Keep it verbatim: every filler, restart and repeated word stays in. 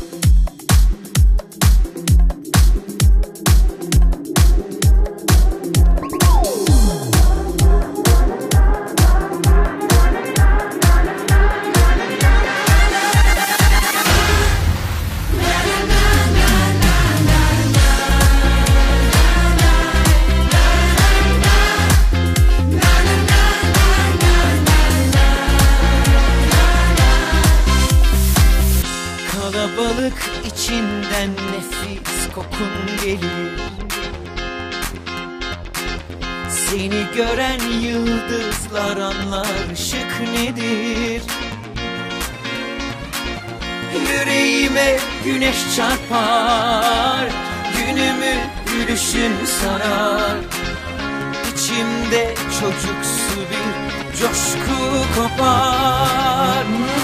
Kalabalık içinden nefis kokun gelir. Seni gören yıldızlar anlar ışık nedir. Yüreğime güneş çarpar, günümü gülüşün sarar. İçimde çocuksu bir coşku kopar.